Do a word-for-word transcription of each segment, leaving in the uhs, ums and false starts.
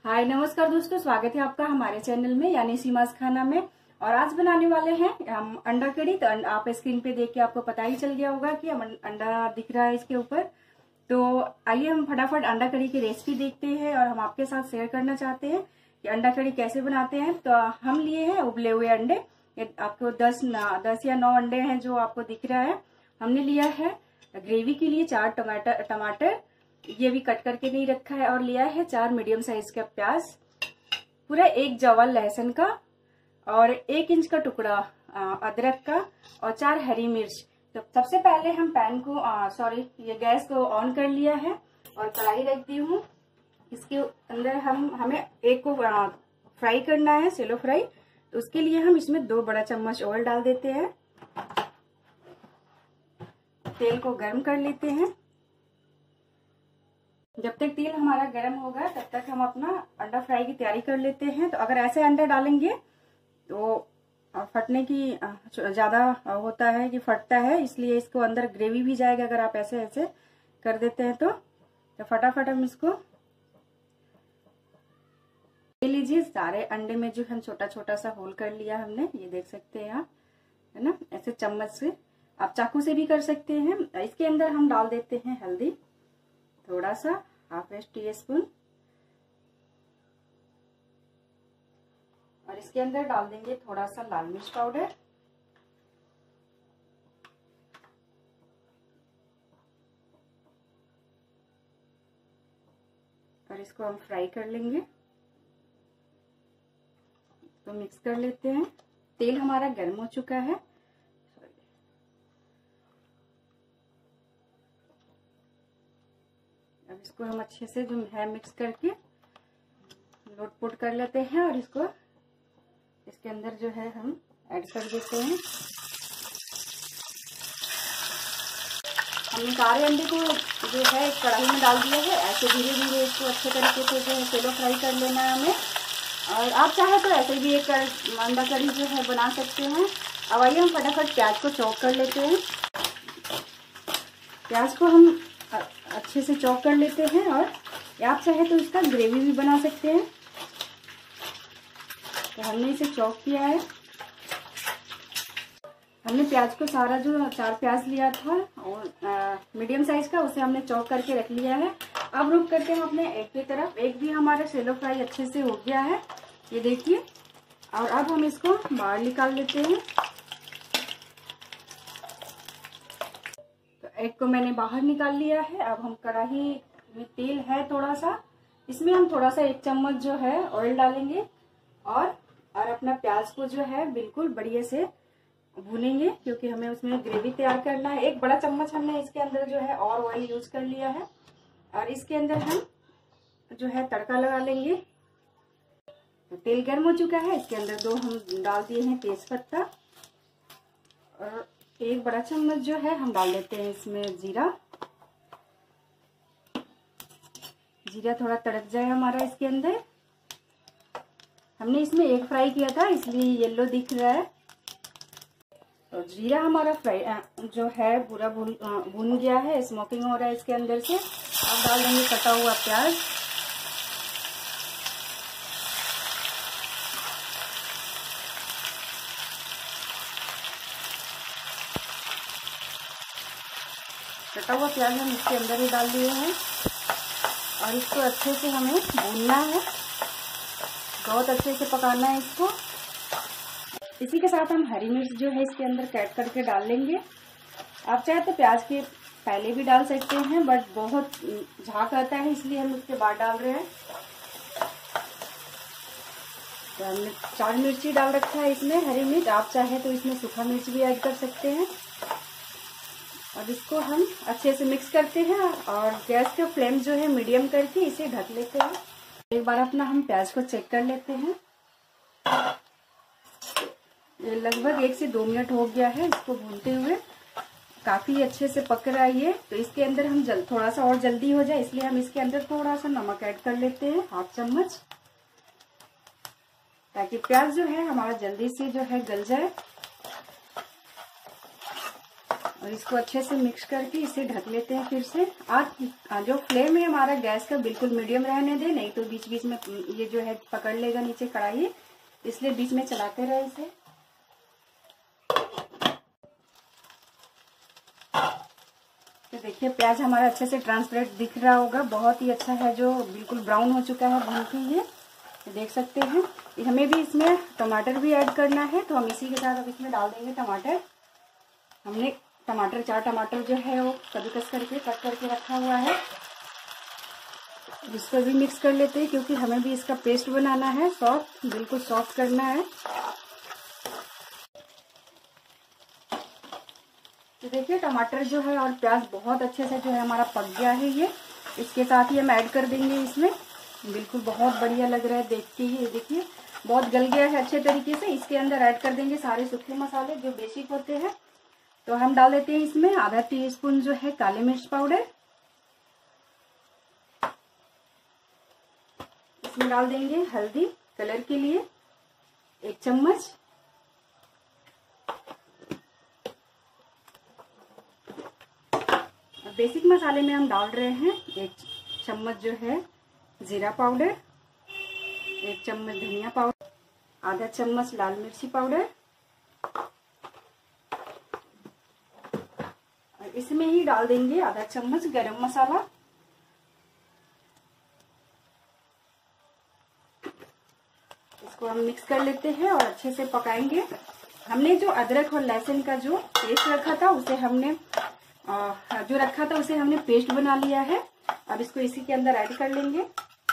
हाय नमस्कार दोस्तों, स्वागत है आपका हमारे चैनल में यानी सीमास खाना में। और आज बनाने वाले हैं हम अंडा कड़ी। तो आप स्क्रीन पे देख के आपको पता ही चल गया होगा कि हम अंडा दिख रहा है इसके ऊपर। तो आइए हम फटाफट अंडा कड़ी की रेसिपी देखते हैं और हम आपके साथ शेयर करना चाहते हैं कि अंडा कड़ी कैसे बनाते हैं। तो हम लिए हैं उबले हुए अंडे, आपको दस दस या नौ अंडे हैं जो आपको दिख रहा है। हमने लिया है ग्रेवी के लिए चार टमाटर टमाटर ये भी कट करके नहीं रखा है, और लिया है चार मीडियम साइज का प्याज, पूरा एक जवा लहसुन का और एक इंच का टुकड़ा अदरक का और चार हरी मिर्च। तो सबसे पहले हम पैन को सॉरी ये गैस को ऑन कर लिया है और कढ़ाई रख दी हूँ। इसके अंदर हम हमें एक को फ्राई करना है, सेलो फ्राई। तो उसके लिए हम इसमें दो बड़ा चम्मच ऑयल डाल देते हैं। तेल को गर्म कर लेते हैं। जब तक तेल हमारा गर्म होगा तब तक हम अपना अंडा फ्राई की तैयारी कर लेते हैं। तो अगर ऐसे अंडा डालेंगे तो फटने की ज्यादा होता है कि फटता है, इसलिए इसको अंदर ग्रेवी भी जाएगा। अगर आप ऐसे ऐसे कर देते हैं तो, तो फटाफट हम इसको ले लीजिए। सारे अंडे में जो हम छोटा छोटा सा होल कर लिया हमने, ये देख सकते हैं आप, है ना। ऐसे चम्मच से, आप चाकू से भी कर सकते हैं। इसके अंदर हम डाल देते हैं हल्दी, थोड़ा सा हाफ टी स्पून, और इसके अंदर डाल देंगे थोड़ा सा लाल मिर्च पाउडर, और इसको हम फ्राई कर लेंगे। तो मिक्स कर लेते हैं। तेल हमारा गर्म हो चुका है। अब इसको हम अच्छे से जो है मिक्स करके लोट पोट कर लेते हैं, और इसको इसके अंदर जो है हम ऐड कर देते हैं। हमने सारे अंडे को जो है कढ़ाई में डाल दिया है। ऐसे धीरे धीरे इसको अच्छे तरीके से जो है सेलो फ्राई कर लेना है हमें। और आप चाहे तो ऐसे भी एक अंडा कड़ी जो है बना सकते हैं। अब आइए हम फटाफट प्याज को चॉप कर लेते हैं। प्याज को हम अच्छे से चॉप कर लेते हैं, और आप चाहे तो इसका ग्रेवी भी बना सकते हैं। तो हमने इसे चॉप किया है। हमने प्याज को सारा जो चार प्याज लिया था और मीडियम साइज का, उसे हमने चॉप करके रख लिया है। अब रुक करके हम अपने एक की तरफ, एक भी हमारा सेलो फ्राई अच्छे से हो गया है, ये देखिए। और अब हम इसको बाहर निकाल लेते हैं। तो एक को मैंने बाहर निकाल लिया है। अब हम कढ़ाई में तेल है थोड़ा सा, इसमें हम थोड़ा सा एक चम्मच जो है ऑयल डालेंगे, और और अपना प्याज को जो है बिल्कुल बढ़िया से भूनेंगे, क्योंकि हमें उसमें ग्रेवी तैयार करना है। एक बड़ा चम्मच हमने इसके अंदर जो है और ऑयल यूज कर लिया है, और इसके अंदर हम जो है तड़का लगा लेंगे। तो तेल गर्म हो चुका है। इसके अंदर दो हम डाल दिए हैं तेज पत्ता, और एक बड़ा चम्मच जो है हम डाल देते हैं इसमें जीरा। जीरा थोड़ा तड़क जाए हमारा इसके अंदर। हमने इसमें एक फ्राई किया था, इसलिए येलो दिख रहा है। तो जीरा हमारा फ्राई जो है पूरा भून भून गया है, स्मोकिंग हो रहा है इसके अंदर से। अब डाल देंगे कटा हुआ प्याज, कटा हुआ प्याज हम इसके अंदर ही डाल दिए हैं, और इसको अच्छे से हमें भूनना है, बहुत अच्छे से पकाना है इसको। इसी के साथ हम हरी मिर्च जो है इसके अंदर कट करके डाल लेंगे। आप चाहे तो प्याज के पहले भी डाल सकते हैं, बट बहुत झाग आता है इसलिए हम उसके बाद डाल रहे हैं। तो हमने चार मिर्ची डाल रखा है इसमें, हरी मिर्च। आप चाहे तो इसमें सूखा मिर्च भी ऐड कर सकते हैं। अब इसको हम अच्छे से मिक्स करते हैं, और गैस का फ्लेम जो है मीडियम करके इसे ढक लेते हैं। एक बार अपना हम प्याज को चेक कर लेते हैं। ये लगभग एक से दो मिनट हो गया है इसको भूनते हुए, काफी अच्छे से पक रहा है ये। तो इसके अंदर हम जल थोड़ा सा और जल्दी हो जाए इसलिए हम इसके अंदर थोड़ा सा नमक ऐड कर लेते हैं, हाफ चम्मच, ताकि प्याज जो है हमारा जल्दी से जो है गल जाए। और इसको अच्छे से मिक्स करके इसे ढक लेते हैं फिर से। आज जो फ्लेम है हमारा गैस का बिल्कुल मीडियम रहने दे, नहीं तो बीच बीच में ये जो है पकड़ लेगा नीचे कढ़ाई, इसलिए बीच में चलाते रहे इसे। तो देखिए प्याज हमारा अच्छे से ट्रांसपेरेंट दिख रहा होगा, बहुत ही अच्छा है, जो बिल्कुल ब्राउन हो चुका है भून के ये देख सकते हैं। हमें भी इसमें टमाटर भी ऐड करना है, तो हम इसी के साथ अब इसमें डाल देंगे टमाटर। हमने टमाटर चार टमाटर जो है वो कद्दूकस करके कट करके रखा हुआ है, इसको भी मिक्स कर लेते हैं क्योंकि हमें भी इसका पेस्ट बनाना है, सॉफ्ट बिल्कुल सॉफ्ट करना है। तो देखिए टमाटर जो है और प्याज बहुत अच्छे से जो है हमारा पक गया है ये। इसके साथ ही हम ऐड कर देंगे इसमें, बिल्कुल बहुत बढ़िया लग रहा है देख के ही, देखिए बहुत गल गया है अच्छे तरीके से। इसके अंदर ऐड कर देंगे सारे सूखे मसाले जो बेसिक होते हैं। तो हम डाल देते हैं इसमें आधा टी स्पून जो है काली मिर्च पाउडर, इसमें डाल देंगे हल्दी कलर के लिए एक चम्मच, बेसिक मसाले में हम डाल रहे हैं एक चम्मच जो है जीरा पाउडर, एक चम्मच धनिया पाउडर, आधा चम्मच लाल मिर्ची पाउडर, और इसमें ही डाल देंगे आधा चम्मच गरम मसाला। इसको हम मिक्स कर लेते हैं और अच्छे से पकाएंगे। हमने जो अदरक और लहसुन का जो पेस्ट रखा था उसे हमने आ, जो रखा था उसे हमने पेस्ट बना लिया है। अब इसको इसी के अंदर ऐड कर लेंगे।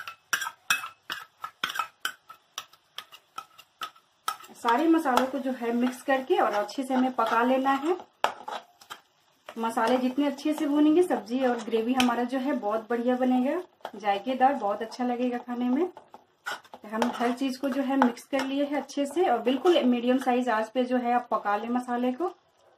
सारे मसालों को जो है मिक्स करके और अच्छे से हमें पका लेना है। मसाले जितने अच्छे से भूनेंगे सब्जी और ग्रेवी हमारा जो है बहुत बढ़िया बनेगा, जायकेदार, बहुत अच्छा लगेगा खाने में। हम हर चीज को जो है मिक्स कर लिए है अच्छे से और बिल्कुल मीडियम साइज आंच पे जो है आप पका ले मसाले को।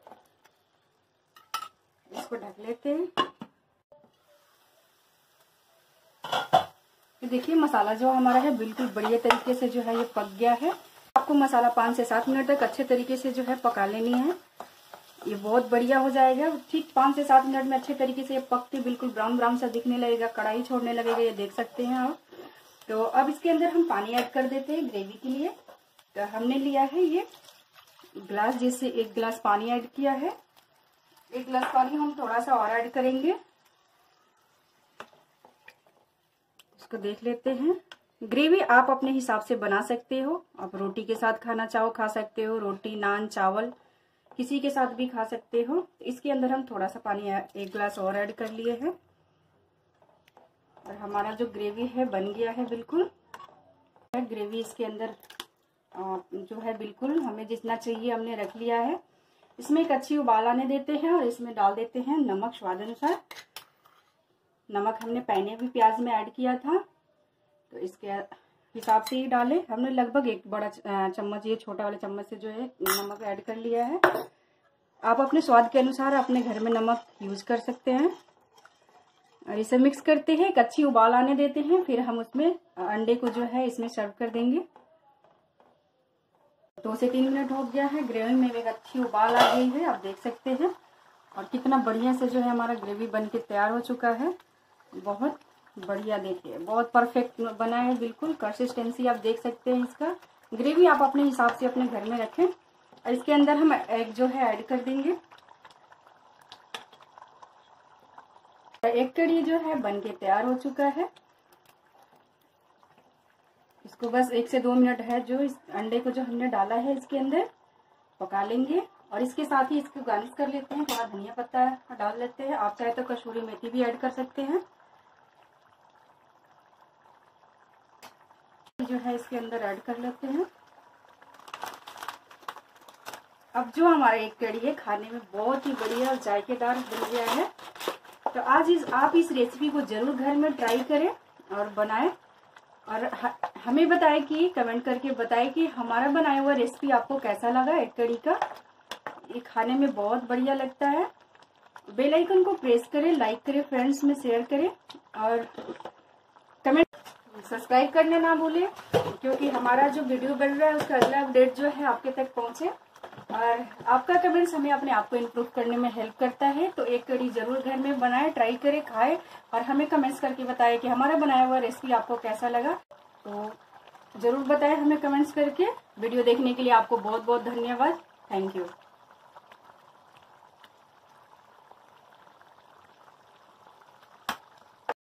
इसको ढक लेते हैं। तो देखिए मसाला जो हमारा है बिल्कुल बढ़िया तरीके से जो है ये पक गया है। आपको मसाला पाँच से सात मिनट तक अच्छे तरीके से जो है पका लेनी है, ये बहुत बढ़िया हो जाएगा। ठीक पाँच से सात मिनट में अच्छे तरीके से ये पक के बिल्कुल ब्राउन ब्राउन सा दिखने लगेगा, कढ़ाई छोड़ने लगेगा, ये देख सकते हैं आप। तो अब इसके अंदर हम पानी ऐड कर देते हैं ग्रेवी के लिए। तो हमने लिया है ये गिलास, जैसे एक गिलास पानी ऐड किया है। एक गिलास पानी हम थोड़ा सा और ऐड करेंगे, इसको देख लेते हैं। ग्रेवी आप अपने हिसाब से बना सकते हो, आप रोटी के साथ खाना चाहो खा सकते हो, रोटी नान चावल किसी के साथ भी खा सकते हो। इसके अंदर हम थोड़ा सा पानी एक गिलास और ऐड कर लिए हैं और हमारा जो ग्रेवी है बन गया है बिल्कुल। ग्रेवी इसके अंदर जो है बिल्कुल हमें जितना चाहिए हमने रख लिया है। इसमें एक अच्छी उबाल आने देते हैं और इसमें डाल देते हैं नमक स्वाद अनुसार। नमक हमने पहले भी प्याज में ऐड किया था, तो इसके हिसाब से ही डाले। हमने लगभग एक बड़ा चम्मच, ये छोटा वाले चम्मच से जो है नमक ऐड कर लिया है। आप अपने स्वाद के अनुसार अपने घर में नमक यूज कर सकते हैं। और इसे मिक्स करते हैं, एक अच्छी उबाल आने देते हैं, फिर हम उसमें अंडे को जो है इसमें सर्व कर देंगे। दो से तीन मिनट हो गया है, ग्रेवी में एक अच्छी उबाल आ गई है, आप देख सकते हैं। और कितना बढ़िया से जो है हमारा ग्रेवी बन के तैयार हो चुका है, बहुत बढ़िया। देखिए बहुत परफेक्ट बना है बिल्कुल, कंसिस्टेंसी आप देख सकते हैं इसका। ग्रेवी आप अपने हिसाब से अपने घर में रखें। और इसके अंदर हम एग जो है ऐड कर देंगे। एग कड़ी जो है बन के तैयार हो चुका है। इसको बस एक से दो मिनट है जो इस अंडे को जो हमने डाला है इसके अंदर पका लेंगे। और इसके साथ ही इसको गार्निश कर लेते हैं, थोड़ा धनिया पत्ता डाल लेते हैं। आप चाहे तो कसूरी मेथी भी ऐड कर सकते हैं। जो है इसके अंदर ऐड कर लेते हैं। अब जो हमारा एक कड़ी है खाने में बहुत ही बढ़िया और जायकेदार बन गया है। तो आज इस आप इस रेसिपी को जरूर घर में ट्राई करें और बनाएं और ह, हमें बताएं कि कमेंट करके बताएं कि हमारा बनाया हुआ रेसिपी आपको कैसा लगा। एक कड़ी का ये खाने में बहुत बढ़िया लगता है। बेल आइकन को प्रेस करें, लाइक करें, फ्रेंड्स में शेयर करें और कमेंट सब्सक्राइब करने ना भूलें, क्योंकि हमारा जो वीडियो बन रहा है उसका अगला अपडेट जो है आपके तक पहुंचे। और आपका कमेंट्स हमें अपने आप को इम्प्रूव करने में हेल्प करता है। तो एक कड़ी जरूर घर में बनाए, ट्राई करें, खाएं और हमें कमेंट्स करके बताएं कि हमारा बनाया हुआ रेसिपी आपको कैसा लगा। तो जरूर बताएं हमें कमेंट्स करके। वीडियो देखने के लिए आपको बहुत बहुत धन्यवाद। Thank you.